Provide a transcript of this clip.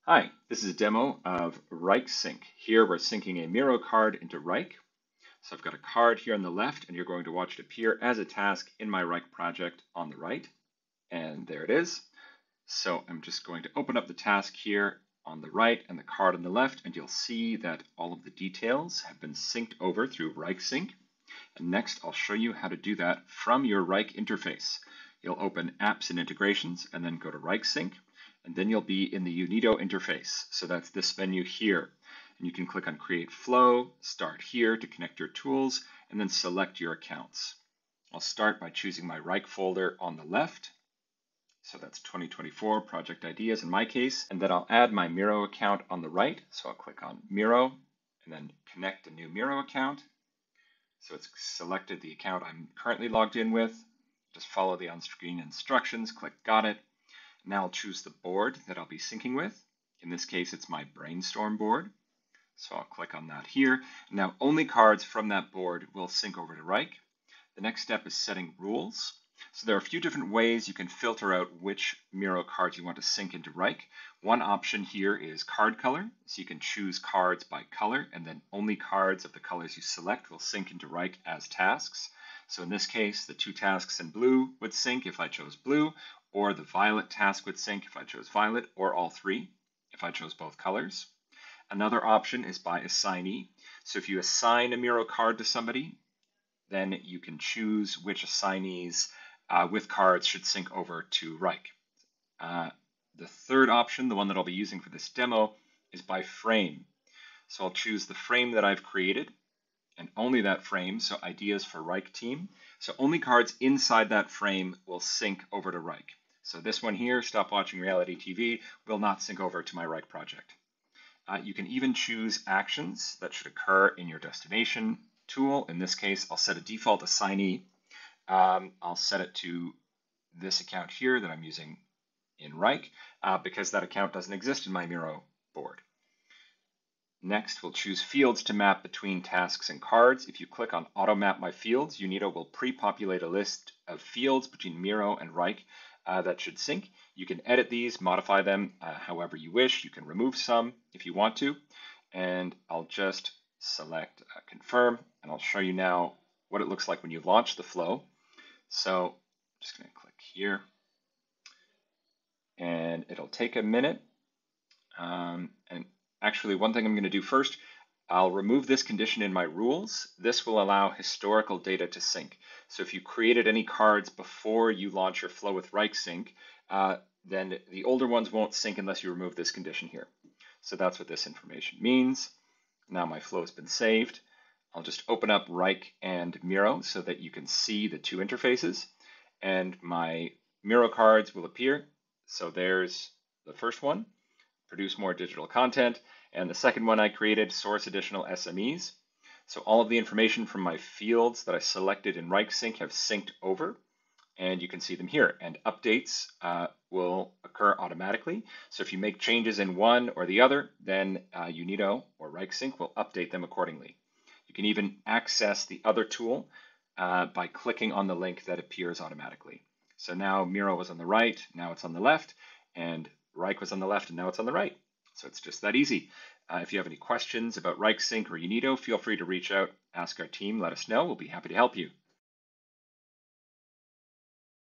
Hi, this is a demo of Wrike Sync. Here we're syncing a Miro card into Wrike. So I've got a card here on the left, and you're going to watch it appear as a task in my Wrike project on the right. And there it is. So I'm just going to open up the task here on the right and the card on the left, and you'll see that all of the details have been synced over through Wrike Sync. And next, I'll show you how to do that from your Wrike interface. You'll open Apps and Integrations, and then go to Wrike Sync. And then you'll be in the Unito interface. So that's this menu here. And you can click on Create Flow, start here to connect your tools, and then select your accounts. I'll start by choosing my Wrike folder on the left. So that's 2024 project ideas in my case. And then I'll add my Miro account on the right. So I'll click on Miro and then connect a new Miro account. So it's selected the account I'm currently logged in with. Just follow the on-screen instructions, click Got It. Now I'll choose the board that I'll be syncing with. In this case, it's my brainstorm board. So I'll click on that here. Now only cards from that board will sync over to Wrike. The next step is setting rules. So there are a few different ways you can filter out which Miro cards you want to sync into Wrike. One option here is card color. So you can choose cards by color, and then only cards of the colors you select will sync into Wrike as tasks. So in this case, the two tasks in blue would sync if I chose blue, or the violet task would sync if I chose violet, or all three if I chose both colors. Another option is by assignee. So if you assign a Miro card to somebody, then you can choose which assignees with cards should sync over to Wrike. The third option, the one that I'll be using for this demo, is by frame. So I'll choose the frame that I've created, and only that frame, so ideas for Wrike team. So only cards inside that frame will sync over to Wrike. So this one here, Stop Watching Reality TV, will not sync over to my Wrike project. You can even choose actions that should occur in your destination tool. In this case, I'll set a default assignee. I'll set it to this account here that I'm using in Wrike because that account doesn't exist in my Miro board. Next, we'll choose fields to map between tasks and cards. If you click on Auto Map My Fields, Unito will pre-populate a list of fields between Miro and Wrike that should sync. You can edit these, modify them however you wish. You can remove some if you want to. And I'll just select Confirm, and I'll show you now what it looks like when you launch the flow. So I'm just going to click here, and it'll take a minute. And actually, one thing I'm going to do first, I'll remove this condition in my rules. This will allow historical data to sync. So if you created any cards before you launch your flow with Wrike Sync, then the older ones won't sync unless you remove this condition here. So that's what this information means. Now my flow has been saved. I'll just open up Wrike and Miro so that you can see the two interfaces, and my Miro cards will appear. So there's the first one, produce more digital content, and the second one I created, source additional SMEs. So all of the information from my fields that I selected in Wrike Sync have synced over, and you can see them here. And updates will occur automatically. So if you make changes in one or the other, then Unito or Wrike Sync will update them accordingly. You can even access the other tool by clicking on the link that appears automatically. So now Miro was on the right, now it's on the left, and Wrike was on the left, and now it's on the right. So it's just that easy. If you have any questions about Wrike Sync or Unito, feel free to reach out, ask our team, let us know. We'll be happy to help you.